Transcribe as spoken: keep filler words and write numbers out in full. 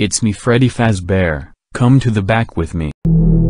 It's me, Freddy Fazbear. Come to the back with me.